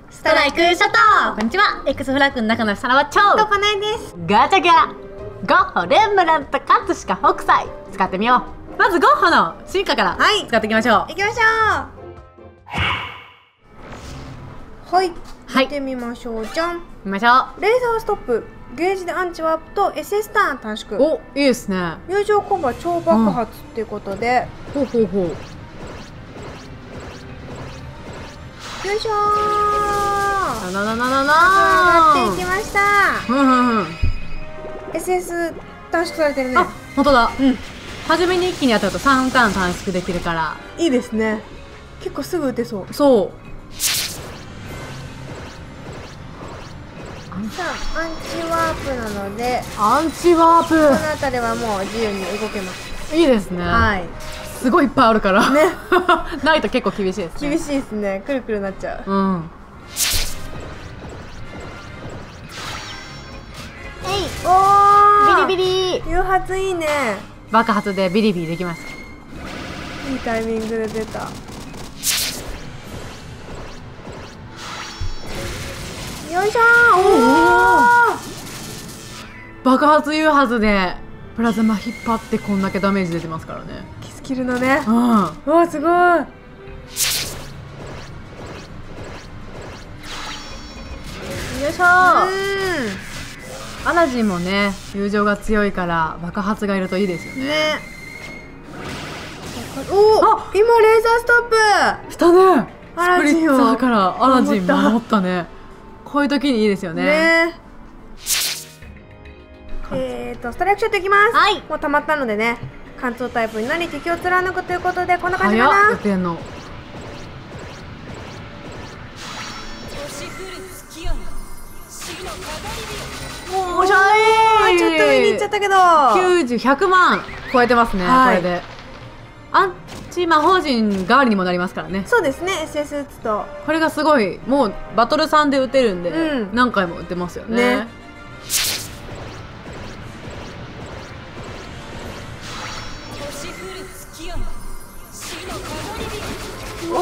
ストライクショット。こんにちは。X フラッグの中のさらば超とこないです。 ガチャガゴッホレンブラント葛飾北斎使ってみよう。まずゴッホの進化から使っていきましょう。 行きましょう。はい、 はい、 見てみましょう。じゃん。 見ましょレーザーストップ、ゲージでアンチワープと SS ターン短縮。 う。お、いいですね。 友情コンボは超爆発っていうことで、 ほうほうほう。 よいしょー。 ななななな上がっていきました。 ふんふんふん。 SS 短縮されてるね。 あ、本当だ。うん。初めに一気に当たると3ターン短縮できるから。 いいですね。結構すぐ打てそう。 そう。 さあ、アンチワープなので、 アンチワープ。 この辺りはもう自由に動けます。 いいですね。 はい。 すごいいっぱいあるから。 ね。 ないと結構厳しいですね。 厳しいですね。くるくるなっちゃう。 うん。 おー。 ビリビリ。 誘発いいね。 爆発でビリビリできました。 いいタイミングで出た。よいしょー。おー。 爆発誘発でプラズマ引っ張ってこんだけダメージ出てますからね。 キスキルのね。 うん。 うわ、すごい。よいしょー。アラジンもね、友情が強いから爆発がいるといいですよね。 ね。おお、今レーザーストップしたね。 アラジンをスプリッツァーからアラジン守ったね。こういう時にいいですよね。 ね。ストライクショットいきます。 はい。 もう溜まったのでね、貫通タイプになり敵を貫くということでこんな感じかな。 早っ、打てんの。おしゃれー。 ちょっと上に行っちゃったけど、 100万超えてますね、 はい、 これで。アンチ魔法陣代わりにもなりますからね。 そうですね。 SS 打つとこれがすごい、もうバトル3で打てるんで、 うん、 何回も打てますよね。 ね。お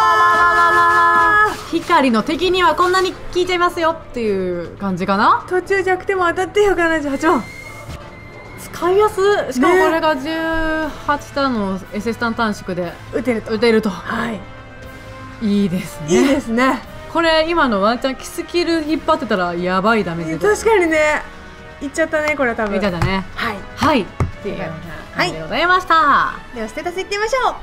ー、光の敵にはこんなに効いちゃいますよっていう感じかな。 途中弱点も当たってよ、78万。 使いやす。しかもこれが18ターンの SS ターン短縮で打てると。はい、 いいですね。 いいですね。 これ今のワンチャンキスキル引っ張ってたらやばいダメージ。 確かにね。いっちゃったね、これ多分。 いっちゃったね。 はいはいっていう感じでございました。 ではステータスいってみましょう。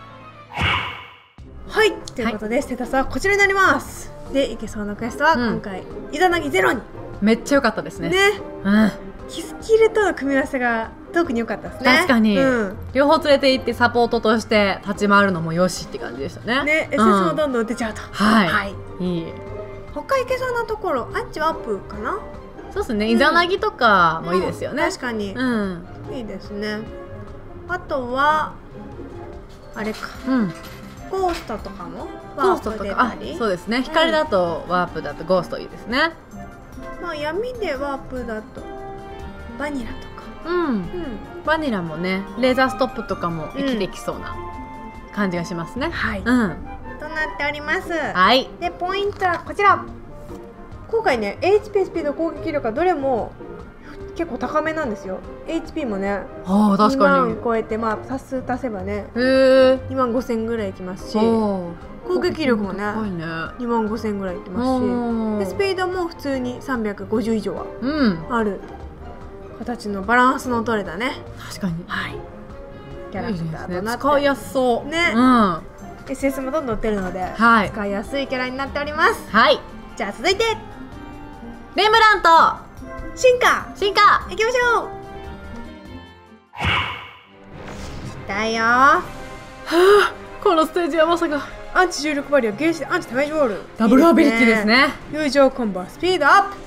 はい、ということで、ステータスはこちらになります。で、いけそうなクエストは今回、イザナギゼロに。 めっちゃ良かったですね。 ね。 うん。 キスキルとの組み合わせが特に良かったですね。 確かに、 うん、 両方連れて行ってサポートとして立ち回るのもよしって感じでしたね。 ね、SS もどんどん出ちゃうと。 はい。 はい。 いい。 他いけそうなところ、アンチワープかな。 そうですね。イザナギとかもいいですよね。 確かに。 うん。 いいですね。あとはあれか。 うん。 ゴーストとかも。 ゴーストとか、あ、そうですね。光だとワープだとゴーストいいですね。 まあ闇でワープだとバニラとか。 うん。バニラもね、レーザーストップとかも生きてきそうな感じがしますね。 はい。 うん。 となっております。 はい。 で、ポイントはこちら。今回ね、HP スピード攻撃力はどれも結構高めなんですよ。 HP もね、 ああ、確かに 2万超えて、まあ足す足せばね、 へえ、 2万5000ぐらいいきますし、攻撃力もね2万5000ぐらいいきますし、でスピードも普通に350以上はある形のバランスの取れたね。 確かに。 はい。キャラクターとなって、 使いやすそうね。 うん。 SS もどんどん出るので、 はい、 使いやすいキャラになっております。 はい。 じゃあ続いてレムラント進化いきましょう。来たよー。はあ、このステージはまさかアンチ重力バリア、ゲージでアンチダメージボール、 ダブルアビリティですね。 友情コンボスピードアップ。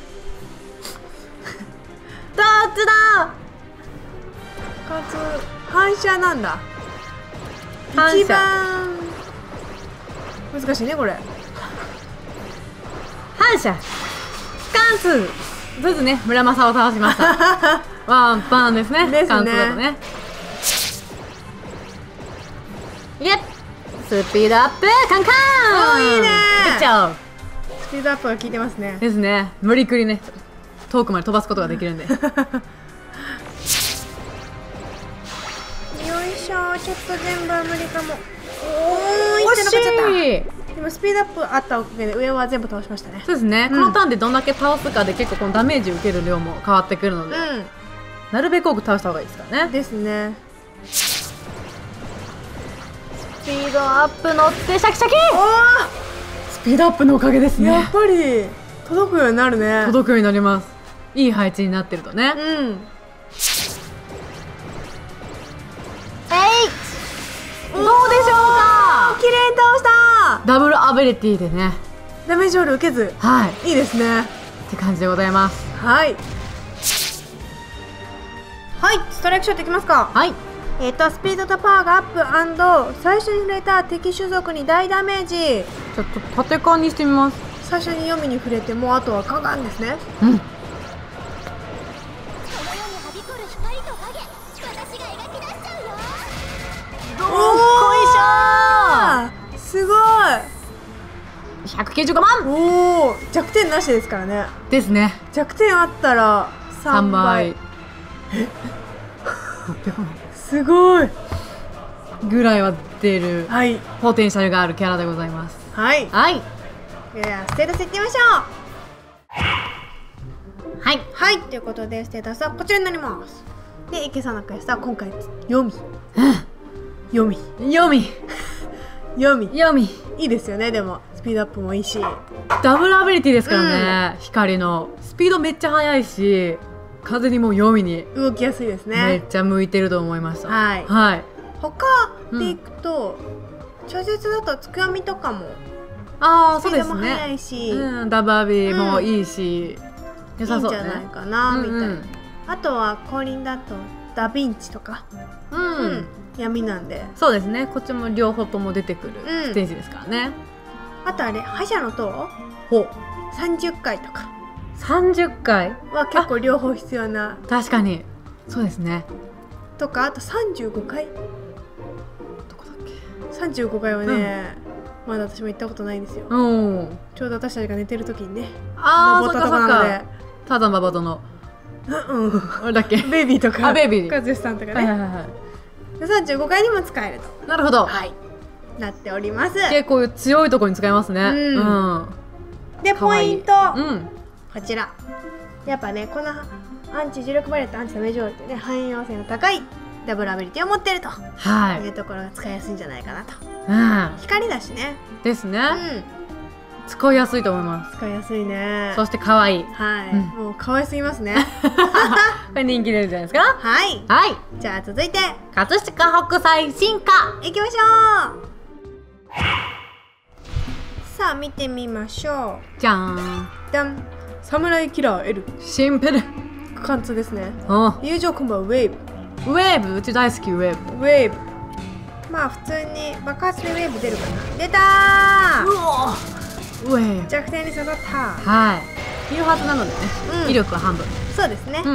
どっちだ。 かつ反射なんだ。 反射一番難しいねこれ。 反射貫通ずつね、村正を倒しましたワンパンですね。 ですね。 貫通だとね。イエッ、スピードアップカンカン。 おー、いいねグッジョブ。 ピードアップが効いてますね。 ですね。無理くりね遠くまで飛ばすことができるんで。よいしょ、 ちょっと全部は無理かも。おー、いってなくなっちゃった。でもスピードアップあったおかげで上は全部倒しましたね。 そうですね、このターンでどんだけ倒すかで結構このダメージ受ける量も変わってくるので、なるべく多く倒した方がいいですからね。 ですね。 スピードアップ乗ってシャキシャキ。スピードアップのおかげですね。 やっぱり届くようになるね。 届くようになります。いい配置になってるとね。どうでしょうか。 綺麗に倒した。 ダブルアビリティでね、 ダメージオール受けず、いいですねって感じでございます。 はい、ストライクショットいきますか。 はい。 スピードとパワーがアップ&最初に触れた敵種族に大ダメージ。 ちょっと縦感にしてみます。 最初に読みに触れてもうあとはカガンですね。すごい。 195万。 おお、弱点なしですからね。 ですね。 弱点あったら3倍。すごいぐらいは出る、ポテンシャルがあるキャラでございます。 ではステータスいってみましょう。ということでステータスはこちらになります。で、池さんのクエストは今回読みいいですよね。でもスピードアップもいいし、 ダブルアビリティですからね。光のスピードめっちゃ速いし、風にも読みに動きやすいですね。 めっちゃ向いてると思いました。 他でいくと、超絶だとつくよみとかもそうですね。 スピードも速いし、 ダブアビもいいし、 いいんじゃないかなみたいな。あとは降臨だとダヴィンチとか、闇なんで、 そうですね。こっちも両方とも出てくるステージですからね。 あとあれ覇者の塔30回とか 30回は結構両方必要な。 確かにそうですね。 とか、あと35回、 どこだっけ。 35回はね、まだ私も行ったことないんですよ。ちょうど私たちが寝てる時にね登ったとこなので。 ターザンババ殿だっけ、 ベイビーとかベイビーカズさんとかね、35回にも使えると。 なるほど。 なっております。 結構強いところに使えますね。 で、ポイント、こちらやっぱね、このアンチ重力バリアとアンチダメージオールってね、汎用性の高いダブルアビリティを持っているというところが使いやすいんじゃないかなと。光だしね。 ですね。使いやすいと思います。 使いやすいね。 そして可愛い。 もう可愛すぎますね。 これ人気出るじゃないですか。 じゃあ続いて葛飾北斎進化いきましょう。さあ見てみましょう。 じゃーん。 ダン。サムライキラー L。 シンプル。 貫通ですね。友情コンボはウェーブ。 ウェーブ、うち大好きウェーブ。 ウェーブ。まあ普通に爆発でウェーブ出るかな。出たー。 ウェーブ。 弱点に刺さった。 いるはずなのでね。威力は半分。 そうですね。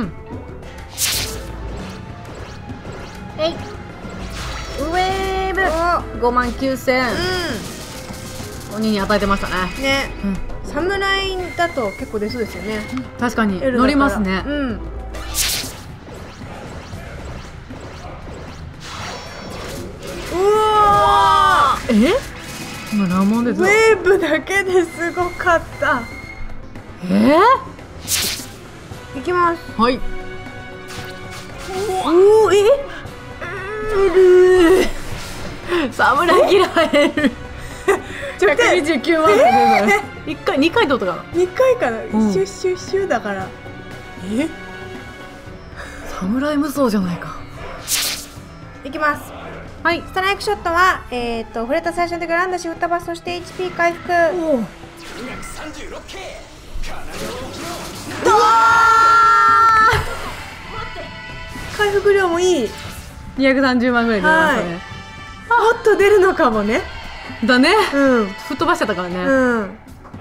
ウェーブ。59000。鬼に与えてましたね。侍だと結構出そうですよね。 確かに乗りますね。今何問です。 ウェーブだけですごかった。いきます。 侍キラー L。129万1回2回どうとかな。 2回かな。シュッシュッシュだから。 侍無双じゃないか。 いきます。ストライクショットは触れた最初の敵をランダし打ったバス、そして HP 回復。回復量もいい。 230万ぐらい出ましたね。 もっと出るのかもね。 だね。吹っ飛ばしちゃったからね。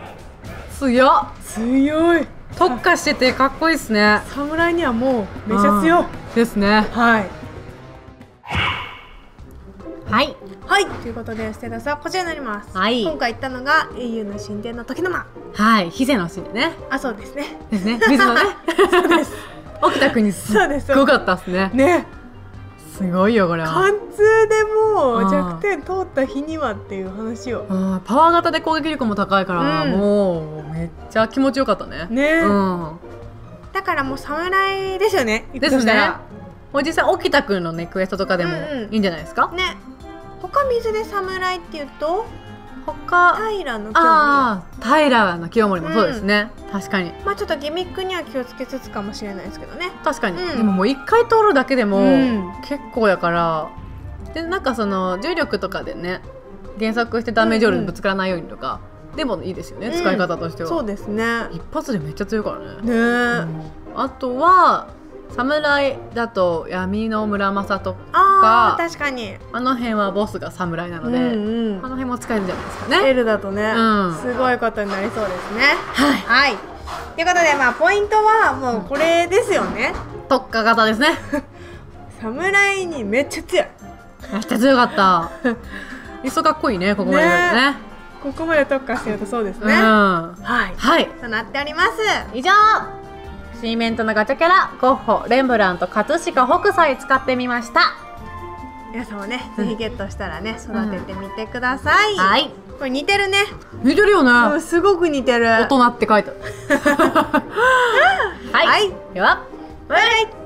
強い。特化しててかっこいいですね。 侍にはもうめちゃ強いですね。 とということでステータスはこちらになります。 はい、 今回行ったのが英雄の神殿の時の間。 はい、ヒゼのシーンね。 あ、そうですね。 ですね。水のね。 そうです。 沖田国すっごかったっすね。 ね。 すごいよこれは。 貫通でも弱点通った日にはっていう話を。 パワー型で攻撃力も高いから、もうめっちゃ気持ちよかったね。 ね。だからもう侍ですよね。 ですね。もう実際沖田君のねクエストとかでもいいんじゃないですか。 ね。他水で侍っていうと。 他平の清盛。 平の清盛もそうですね。確かに。 まあちょっとギミックには気をつけつつかもしれないですけどね。 確かに。でももう1回通るだけでも結構やから、でなんかその重力とかでね減速してダメージオールにぶつからないようにとかでもいいですよね、使い方としては。 そうですね。 一発でめっちゃ強いからね。あとは侍だと闇の村正とか、 確かにあの辺はボスが侍なので、あの辺も使えるんじゃないですかね。 L だとね、すごいことになりそうですね。はい、ということでまあポイントはもうこれですよね。 特化型ですね。 侍にめっちゃ強い。 めっちゃ強かった。いっそかっこいいね、ここまでね。 ここまで特化してるとそうですね。はいとなっております。 以上、シーメントのガチャキャラゴッホ、レンブラント、葛飾北斎使ってみました。 皆さんもね、ぜひゲットしたらね、育ててみてください。はい、これ似てるね。 似てるよね。 すごく似てる。 大人って書いてある。はい、ではバイバイ。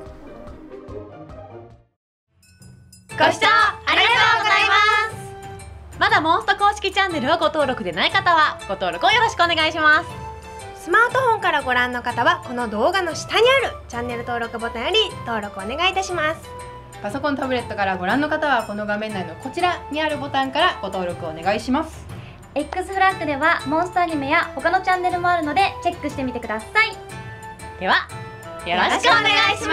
ご視聴ありがとうございます。まだモンスト公式チャンネルをご登録でない方はご登録をよろしくお願いします。 スマートフォンからご覧の方はこの動画の下にあるチャンネル登録ボタンより登録お願いいたします。 パソコン、タブレットからご覧の方はこの画面内のこちらにあるボタンからご登録お願いします。 X フラッグではモンストアニメや他のチャンネルもあるのでチェックしてみてください。 ではよろしくお願いします。